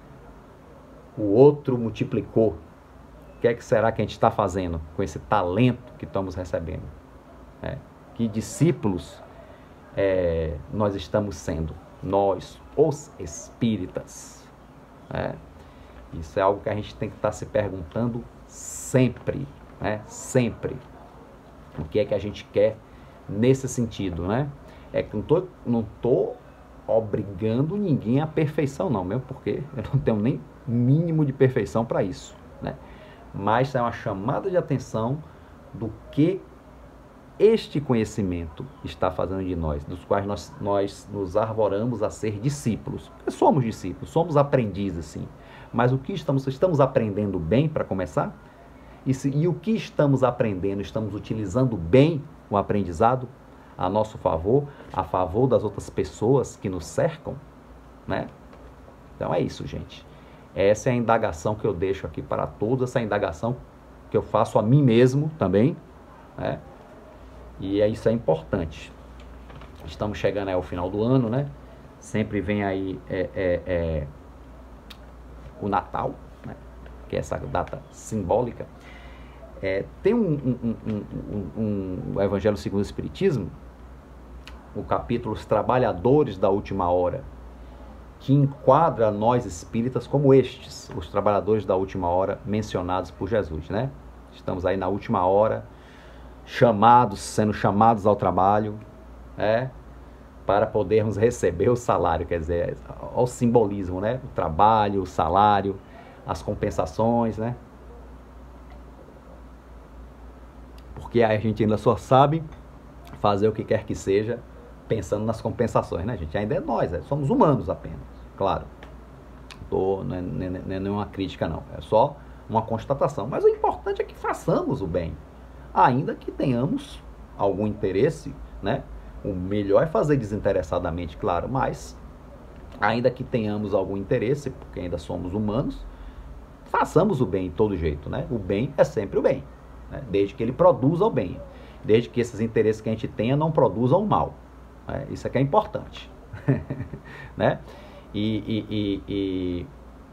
o outro multiplicou. O que é que será que a gente está fazendo com esse talento que estamos recebendo? É, que discípulos é, nós estamos sendo? Nós, os espíritas. É. Isso é algo que a gente tem que estar se perguntando sempre, né? Sempre. O que é que a gente quer nesse sentido, né? É que não tô, não tô obrigando ninguém à perfeição, não, mesmo porque eu não tenho nem mínimo de perfeição para isso, né? Mas é uma chamada de atenção do que este conhecimento está fazendo de nós, dos quais nós, nós nos arvoramos a ser discípulos. Porque somos discípulos, somos aprendizes, sim. Mas o que estamos, estamos aprendendo bem, para começar? E, se, e o que estamos aprendendo, estamos utilizando bem o aprendizado a nosso favor, a favor das outras pessoas que nos cercam, né? Então é isso, gente. Essa é a indagação que eu deixo aqui para todos, essa é a indagação que eu faço a mim mesmo também, né? E é, isso é importante. Estamos chegando aí ao final do ano, né? Sempre vem aí é, é, é, o Natal, né? Que é essa data simbólica. É, tem um, um, um, um, um, um Evangelho segundo o Espiritismo, o capítulo Os Trabalhadores da Última Hora, que enquadra nós espíritas como estes, os trabalhadores da última hora mencionados por Jesus, né? Estamos aí na última hora, chamados, sendo chamados ao trabalho, né? Para podermos receber o salário, quer dizer, olha o simbolismo, né? O trabalho, o salário, as compensações, né? Porque a gente ainda só sabe fazer o que quer que seja pensando nas compensações, né? A gente ainda é nós, é, somos humanos apenas, claro. Tô, não, é, não, é, não é nenhuma crítica, não. É só uma constatação. Mas o importante é que façamos o bem, ainda que tenhamos algum interesse, né? O melhor é fazer desinteressadamente, claro, mas ainda que tenhamos algum interesse, porque ainda somos humanos, façamos o bem de todo jeito, né? O bem é sempre o bem, né? Desde que ele produza o bem, desde que esses interesses que a gente tenha não produzam o mal. Né? Isso é que é importante, né? E, e, e, e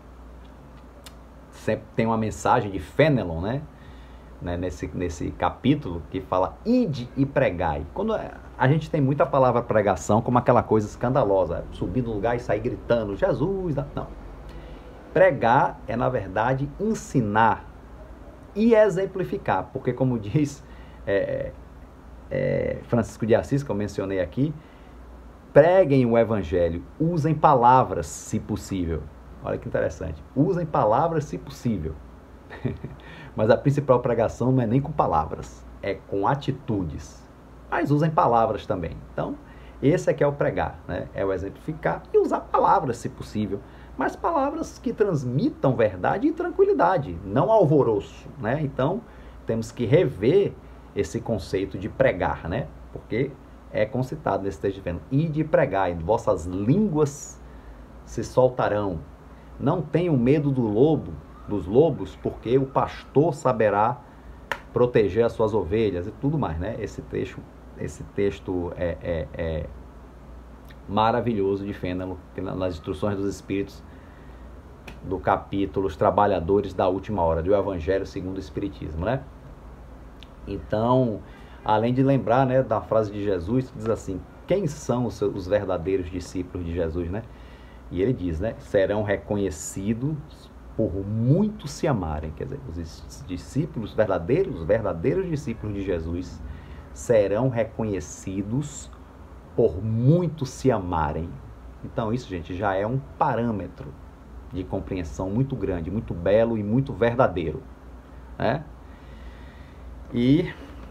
sempre tem uma mensagem de Fénelon, né? Né? Nesse, nesse capítulo que fala ide e pregai. Quando a gente tem muita palavra pregação como aquela coisa escandalosa, subir no lugar e sair gritando Jesus, não. Pregar é, na verdade, ensinar e exemplificar, porque como diz é, é, Francisco de Assis, que eu mencionei aqui, preguem o evangelho, usem palavras se possível. Olha que interessante, usem palavras se possível. Mas a principal pregação não é nem com palavras, é com atitudes. Mas usem palavras também. Então, esse é que é o pregar, né? É o exemplificar e usar palavras se possível, mas palavras que transmitam verdade e tranquilidade, não alvoroço, né? Então, temos que rever esse conceito de pregar, né? Porque é concitado nesse texto de Fénelon, ide pregar, e vossas línguas se soltarão. Não tenham medo do lobo, dos lobos, porque o pastor saberá proteger as suas ovelhas e tudo mais, né? Esse texto, esse texto é, é, é maravilhoso de Fénelon, nas instruções dos Espíritos, do capítulo Os Trabalhadores da Última Hora, do Evangelho segundo o Espiritismo, né? Então, além de lembrar, né, da frase de Jesus, que diz assim, quem são os, os verdadeiros discípulos de Jesus, né? E ele diz, né, serão reconhecidos por muito se amarem, quer dizer, os discípulos verdadeiros, os verdadeiros discípulos de Jesus serão reconhecidos por muito se amarem. Então isso, gente, já é um parâmetro de compreensão muito grande, muito belo e muito verdadeiro, né? E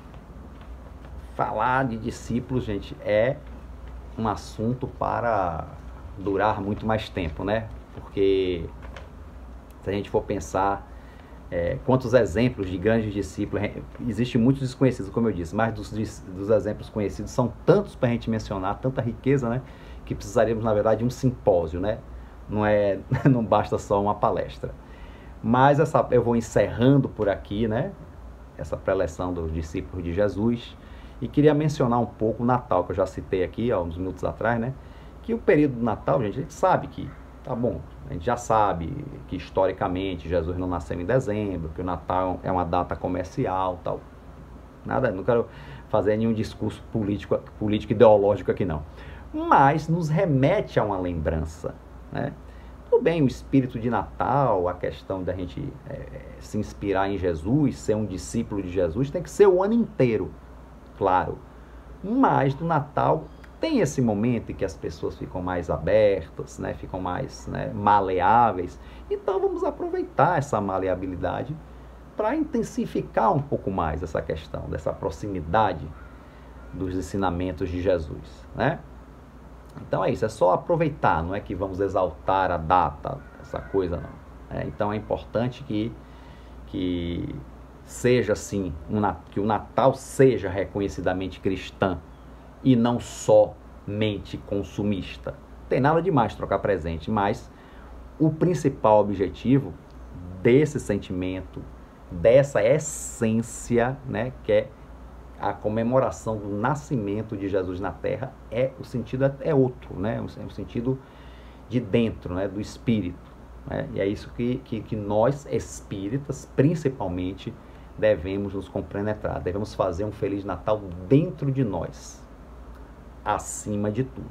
falar de discípulos, gente, é um assunto para durar muito mais tempo, né? Porque se a gente for pensar é, quantos exemplos de grandes discípulos, existem muitos desconhecidos, como eu disse, mas dos, dos exemplos conhecidos são tantos para a gente mencionar, tanta riqueza, né? Que precisaríamos, na verdade, de um simpósio, né? Não, é, não basta só uma palestra. Mas essa, eu vou encerrando por aqui, né? Essa preleção dos discípulos de Jesus. E queria mencionar um pouco o Natal, que eu já citei aqui, há uns minutos atrás, né? Que o período do Natal, gente, a gente sabe que, tá bom, a gente já sabe que historicamente Jesus não nasceu em dezembro, que o Natal é uma data comercial, tal. Nada, não quero fazer nenhum discurso político, político ideológico aqui não. Mas nos remete a uma lembrança, né? Tudo bem, o espírito de Natal, a questão da gente é, se inspirar em Jesus, ser um discípulo de Jesus, tem que ser o ano inteiro, claro. Mas no Natal tem esse momento em que as pessoas ficam mais abertas, né, ficam mais, né, maleáveis. Então vamos aproveitar essa maleabilidade para intensificar um pouco mais essa questão, dessa proximidade dos ensinamentos de Jesus, né? Então é isso, é só aproveitar, não é que vamos exaltar a data, essa coisa não. É, então é importante que, que seja assim, um, que o Natal seja reconhecidamente cristã e não somente consumista. Não tem nada demais trocar presente, mas o principal objetivo desse sentimento, dessa essência, né, que é a comemoração do nascimento de Jesus na Terra, é o sentido é outro, né? É o sentido de dentro, né? Do espírito, né? E é isso que, que, que nós espíritas, principalmente, devemos nos compenetrar, devemos fazer um Feliz Natal dentro de nós, acima de tudo,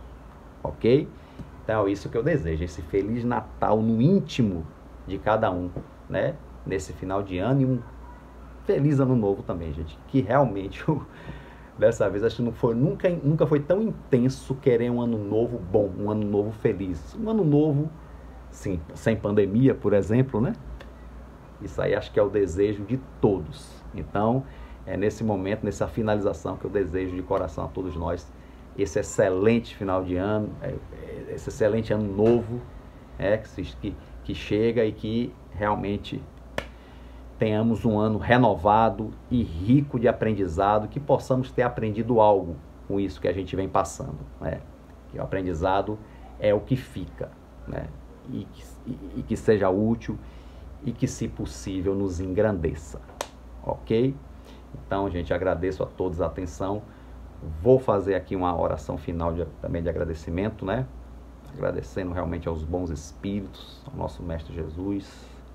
ok? Então é isso que eu desejo, esse Feliz Natal no íntimo de cada um, né? Nesse final de ano e um Feliz Ano Novo também, gente. Que realmente, dessa vez, acho que não foi, nunca, nunca foi tão intenso querer um ano novo bom, um ano novo feliz. Um ano novo, sim, sem pandemia, por exemplo, né? Isso aí acho que é o desejo de todos. Então, é nesse momento, nessa finalização, que eu desejo de coração a todos nós esse excelente final de ano, esse excelente ano novo, é, que, que chega e que realmente tenhamos um ano renovado e rico de aprendizado, que possamos ter aprendido algo com isso que a gente vem passando, né? Que o aprendizado é o que fica, né? E que, e, e que seja útil e que, se possível, nos engrandeça, ok? Então, gente, agradeço a todos a atenção. Vou fazer aqui uma oração final de, também de agradecimento, né? Agradecendo realmente aos bons espíritos, ao nosso Mestre Jesus,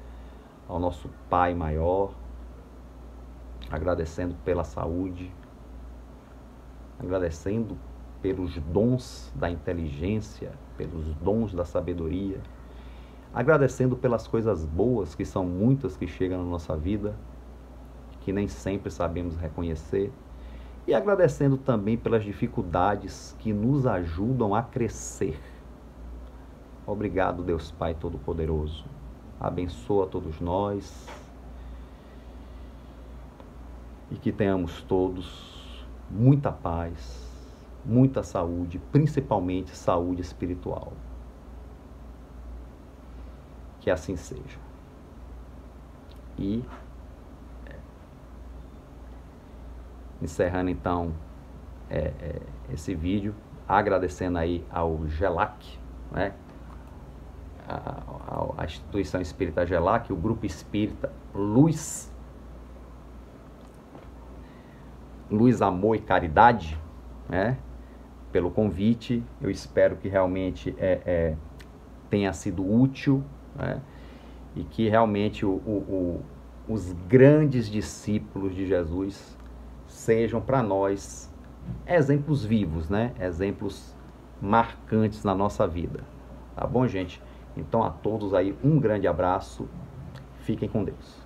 ao nosso Pai Maior, agradecendo pela saúde, agradecendo pelos dons da inteligência, pelos dons da sabedoria, agradecendo pelas coisas boas, que são muitas que chegam na nossa vida, que nem sempre sabemos reconhecer, e agradecendo também pelas dificuldades que nos ajudam a crescer. Obrigado, Deus Pai Todo-Poderoso. Abençoa todos nós e que tenhamos todos muita paz, muita saúde, principalmente saúde espiritual. Que assim seja. E é, encerrando então é, é, esse vídeo, agradecendo aí ao GELAC, né? A, a, a instituição espírita GELAC, o grupo espírita Luz, Luz, Amor e Caridade, né? Pelo convite. Eu espero que realmente é, é, tenha sido útil, né? E que realmente o, o, o, os grandes discípulos de Jesus sejam para nós exemplos vivos, né? Exemplos marcantes na nossa vida. Tá bom, gente? Então, a todos aí, um grande abraço. Fiquem com Deus.